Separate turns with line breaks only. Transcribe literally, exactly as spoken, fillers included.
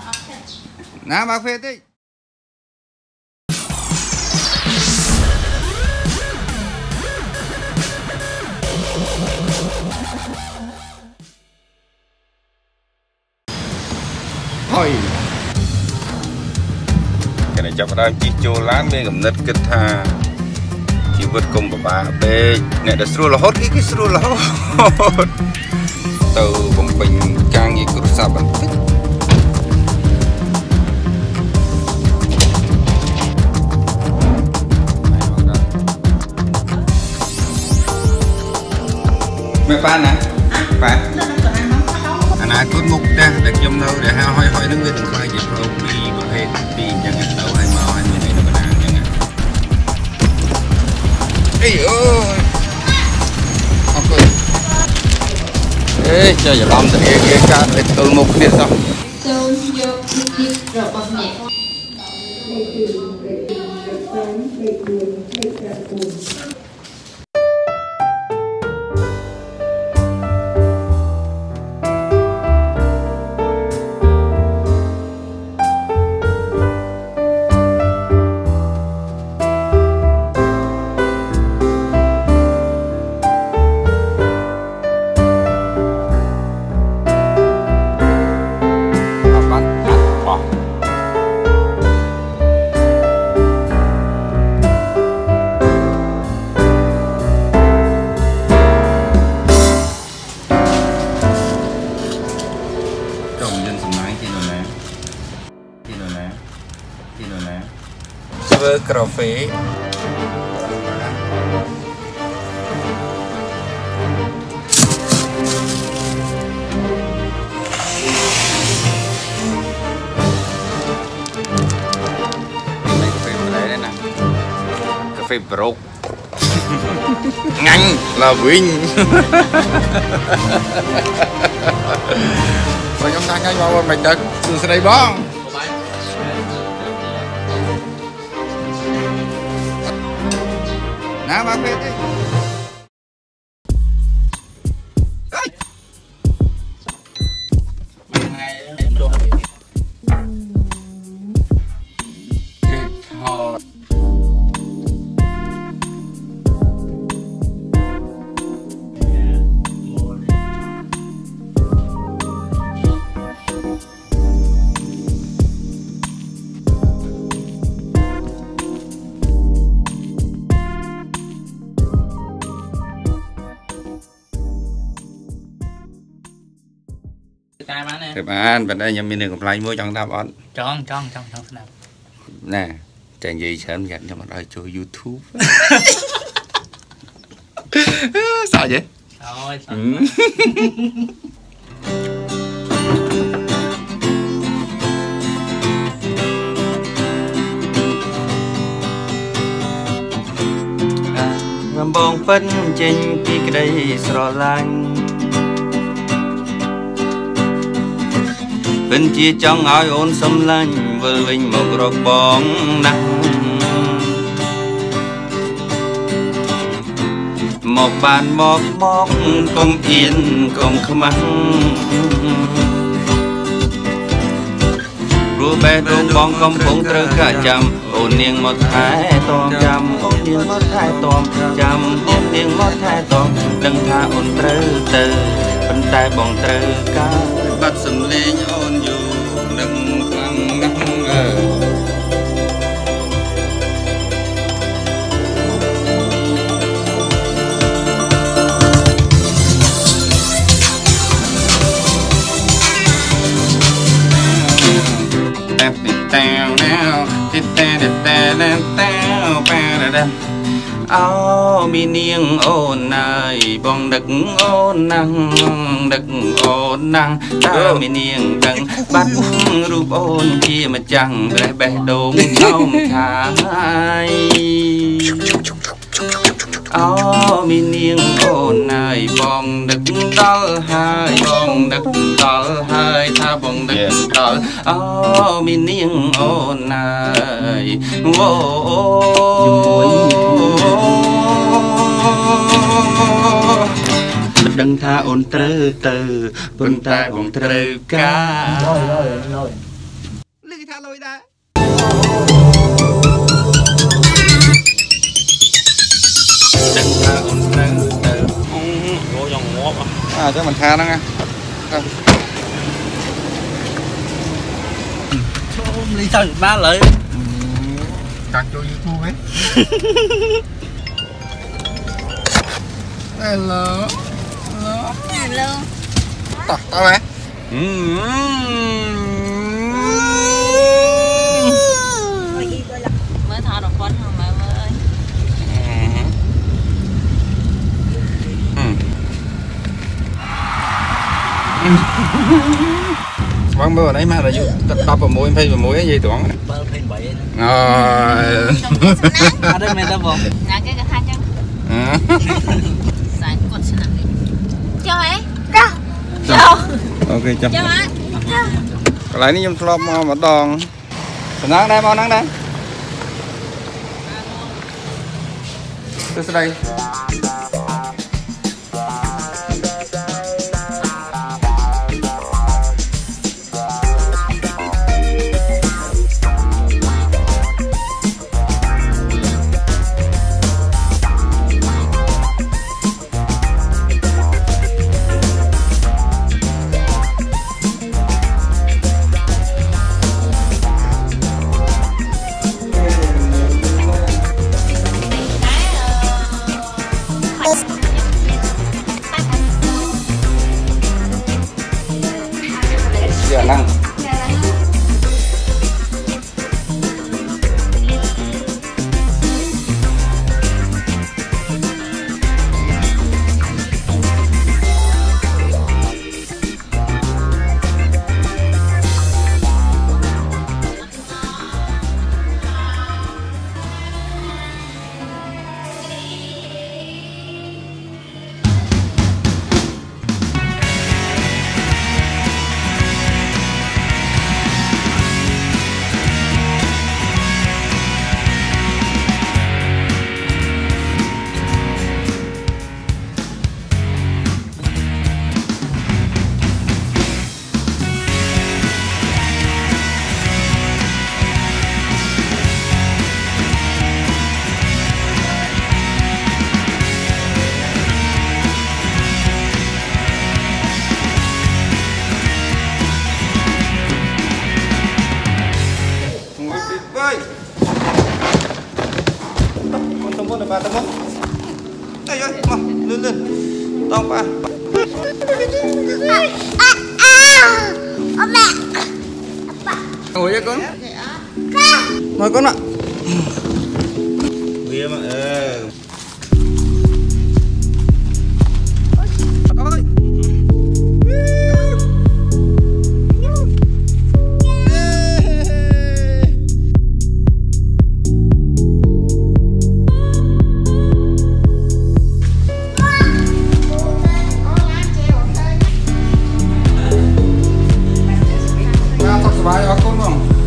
Nào bác phê đi. Thôi. Cái này chọc ra chi chô lán bên cầm nứt kết tha. Chỉ vượt cùng bà bà bê. Này đã sưu là hốt cái cái sưu là hốt. Từ bồng bình càng như cực xa bằng tích. Mẹ Phan nè, Phan. Anh ai cốt mục ra để trong đâu để hao hoi hoi nó người từng khoai dịp rồi đi một hết đi chẳng hạn đâu hay màu hay như này nó banana chẳng hạn. Ê ơi. Ok. Ê cho giờ làm thì cái cái cái để tôi mục đi sao?
Tôi vô đi rồi bật nhẹ. Cà phê cà phê broke nhanh là Vinh và chúng ta ngay vào mạch đất từ sau đây bóng nào bác phê đi. Các bạn, bên đây nhầm mình được lại mua trong tao bọn
tròn tròn tròn tròn nào
nè chẳng gì sớm nhận cho một đời cho YouTube sao vậy
thôi
ừ. bong phân trên pi cái đây sờ lạnh bên chia trong áo ôn xâm lanh vơi vinh một rọc bóng nắng một bàn mọc mọc công yên công khăm rùa bé rùa bóng công phóng trơ cả chăm ôn niềng một thái tòm chăm ôn niềng một thái tòm chăm ôn niềng một thái tòm đừng tha ôn trơ tơ bên tai bóng trơ ca bắt sầm lên ôn dù đừng khăng ngăng ngờ tao nào tít tè tè tè tao pa đa áo mi niêng ôn này bong đực ôn năng đực ôn năng ta mi niêng đằng bắt rùp ôn chia mà chẳng bè bè đốm trong thái áo mi niêng ôn này bong đực đal hai bong đực đal hai tha bong đực đal áo mi niêng ôn này wo đừng tha ôn trơ từ bưng ta bồng trơ ca
lôi đá
đừng ta ổn nắng từ
ngô dòng ngóp
à cho mình tha nó nghe
chôm lý sao ba lợi
cắt cho YouTube ấy hello hello
Hello.
tao tao ấy
Mới thọ được con không mà ơi.
vâng bữa đấy mà là dù đập vào mũi phê vào mũi gì tưởng
bơ phên bậy
rồi
ở đây mày tao vòng
Dạ cái cái than chắc. Giải con sẽ làm đi. Cho ấy. Cho.
ok chậm
Cho ấy.
cái lấy đi nhâm slop mà mà đòn nắng đây mau nắng đây từ đây giờ năng ơi con tôm bún ba tôm bún đây ơi mà lên lên tông ba ngồi với con ngồi con ạ bia mà ờ Bài ở con không?